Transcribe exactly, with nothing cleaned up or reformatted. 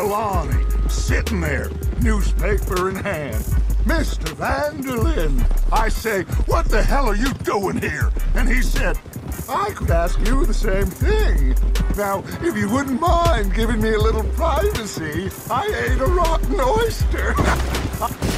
Trelawney, sitting there, newspaper in hand. Mister Van der Linde. I say, what the hell are you doing here? And he said, I could ask you the same thing. Now, if you wouldn't mind giving me a little privacy, I ate a rotten oyster.